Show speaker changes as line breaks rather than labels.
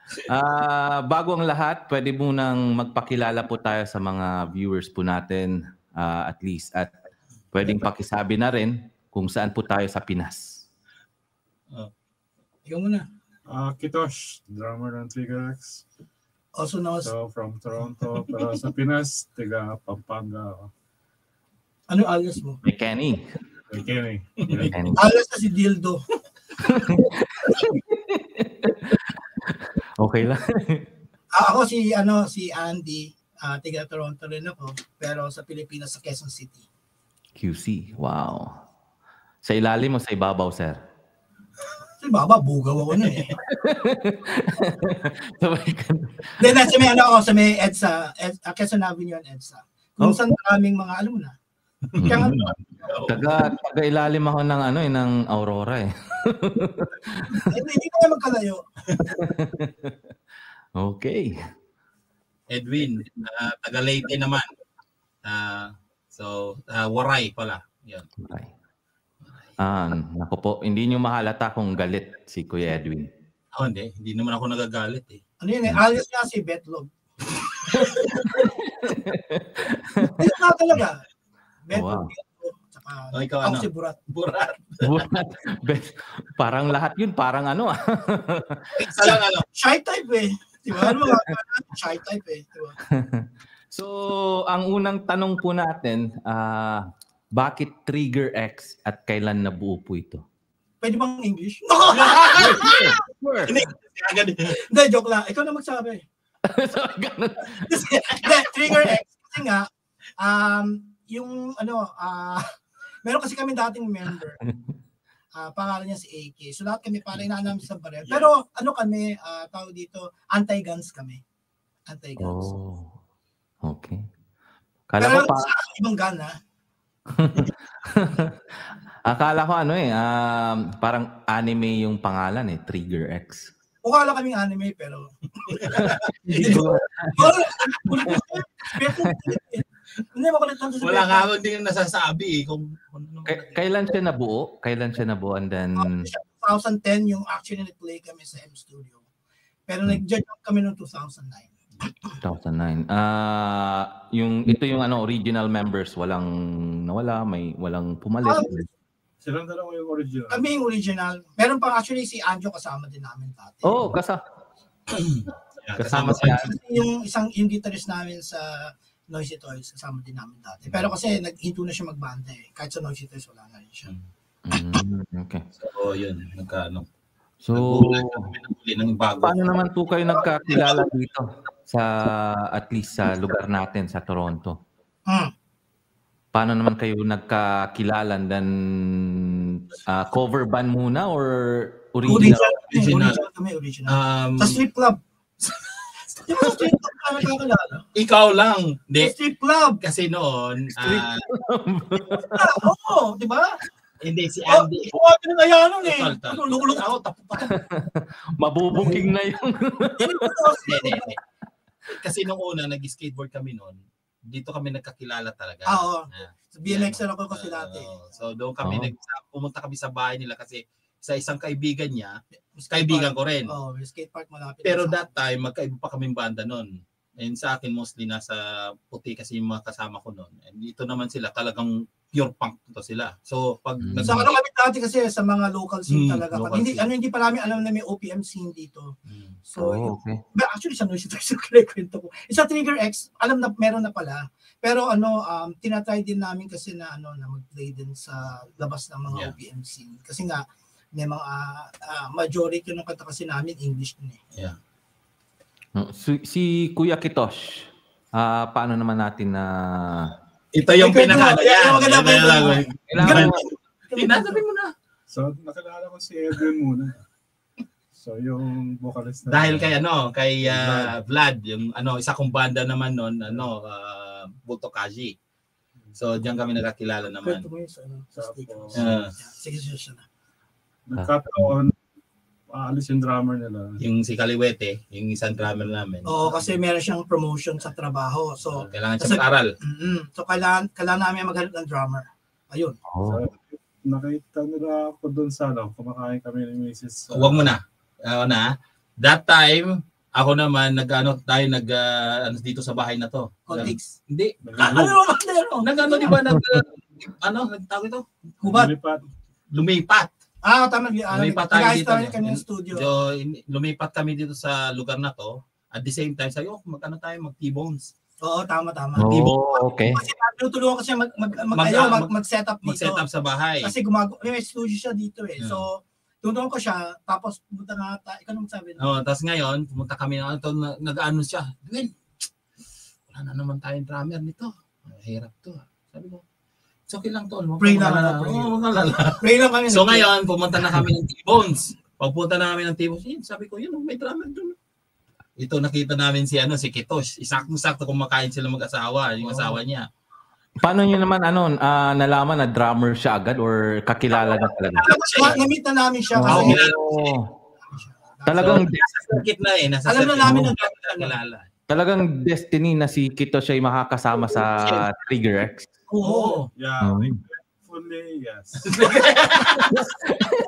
Bago ang lahat, pwede munang magpakilala po tayo sa mga viewers po natin at least. At pwedeng pakisabi na rin kung saan po tayo sa Pinas.
Ikaw muna.
Kitosh, drummer ng Trigger X.
Also known
So, from Toronto, pero sa Pinas, taga Pampanga.
Ano alias mo?
May Kenny.
May Kenny.
Alias na si Dildo.
Okay lang.
Ako si Andy, taga Toronto rin ako, pero sa Pilipinas sa Quezon City.
QC, wow. Sa ilalim mo sa ibabaw, sir?
Sa ibabaw, bugaw ako na eh. Then sa may EDSA, Quezon Avenue and EDSA. Kung saan maraming mga, alam mo na.
Taga ilalim ako ng Aurora eh.
Hindi kaya magkalayo.
Okay.
Edwin, taga Leyte naman. Waray pala. Yan.
Okay. Naku po, hindi nyo mahalata kung galit si Kuya Edwin.
Hindi naman ako nagagalit eh.
Ano yun eh, alias nga si Betlog. Hindi nga talaga. Betlog, tsaka ako si Burat.
Burat.
Parang lahat yun, parang
Shy type eh. Diba? Shy type eh. Diba?
So, ang unang tanong po natin, bakit Trigger X at kailan nabuo po ito?
Pwede bang English?
Sure.
Hindi, joke lang. Ikaw na magsabi. Trigger X, kasi nga, meron kasi kami dating member. Pangalan niya si AK. So lahat kami parang namin sa barel. Pero kami, tawag dito, anti-guns kami. Anti-guns.
Oh, okay.
Pero ibang gun ha.
Akala ko parang anime yung pangalan eh, Trigger X.
Mukha lang kaming anime pero
wala nga ako din nasasabi kung
kailan siya nabuo? And then
2010 yung actually nag-play kami sa M Studio. Pero nag-judge kami noong 2009.
2009. Ito yung original members, walang nawala, walang pumalit.
Silang dalawa yung original.
Kami yung original. Meron pa actually si Anjo kasama din namin dati.
Oh, kasama siya.
Yung guitarist namin sa Noisy Toys, kasama din namin dati. Pero kasi nag-into na siya magbanda eh. Kahit sa Noisy Toys wala na rin siya.
Okay.
So, yun.
So, paano naman po kayo nagkakilala dito? At least sa lugar natin, sa Toronto. Paano naman kayo nagkakilala? Then, cover band muna or original?
Original. Sa strip club. Di ba sa strip club ka nagkakilala?
Ikaw lang.
Sa strip club.
Kasi noon,
oo, di ba?
Hindi, si Andy.
Oo, pinagayanan eh. Lululong ako,
Mabubooking na yung...
Kasi nung una, nag-skateboard kami noon. Dito kami nagkakilala talaga.
Oo. BMX ako kasi dati.
So doon kami, pumunta kami sa bahay nila kasi sa isang kaibigan niya, kaibigan ko rin.
May skate park malapit.
Pero that time, magkaiba pa kaming banda noon. And sa akin, mostly nasa puti kasi yung mga kasama ko noon. And dito naman sila, talagang pure punk to sila. So pag
sa kami dati kasi sa mga local scene talaga. Hindi pa namin alam na may OPM scene dito. So
okay.
Actually sa Noisy Toys kwento ko. Sa Trigger X, alam na meron na pala. Pero tinatry din namin kasi na mag-play din sa labas ng mga OPM scene. Kasi nga may mga majority ng kanta kasi namin English din eh.
Yeah.
Si Kuya Kitosh, paano naman natin na
ito yung pinaka.
Sinasabi mo na.
So, nakilala ko si Edwin muna. So, yung vocalist na...
Dahil kay Vlad, yung isa kong banda naman noon, Butokaji. So, diyan kami nagkakilala naman.
Sige, na.
Nagkataon, alis yung drummer nila.
Yung si Kaliwete, yung isang drummer namin.
Oo, kasi meron siyang promotion sa trabaho. So,
kailangan siya mag-aral.
So, kailangan namin maghanap ng drummer. Ayun.
So, nakita nila ako doon sa kumakain kami ni Mrs.
Huwag mo na. That time, Ako naman, ano dito sa bahay na to.
Context.
Hindi.
Ano ba meron?
Nag-ano, di ba? Nagtawag ito?
Hubad.
Lumipat.
Tama.
Lumipat tayo
Nag-ayos
dito.
tayo kanyang studio.
So, lumipat kami dito sa lugar na to. At the same time, sabi, mag-ano tayo, mag-T-bones.
Oo, tama.
Okay.
Kasi tinutulungan ko siya mag-set up dito.
Mag-set up sa bahay.
Kasi may studio siya dito eh. So, tuntukan ko siya, tapos pumunta na ikaw nung sabi na.
Tapos ngayon, pumunta kami nag-ano siya. Gwen, wala na naman tayong drummer nito. Hirap to. Sabi ko, it's okay lang to.
Pray lang. Pray lang kami.
So ngayon, pumunta na kami ng T-Bones. Pagpunta na kami ng T-Bones, sabi ko, yun, may drummer doon. Ito nakita namin si Kitosh. Isakto-sakto kumakain sila mag-asawa, yung asawa niya.
Paano niyo naman nalaman na drummer siya agad or kakilala na talaga?
Na-meet na namin siya kasi
talagang
nasa circuit na eh.
alam na namin na
kakilala.
Talagang destiny na si Kito siya ay makakasama sa Trigger X.
Oo.
Yeah. Fully, yes.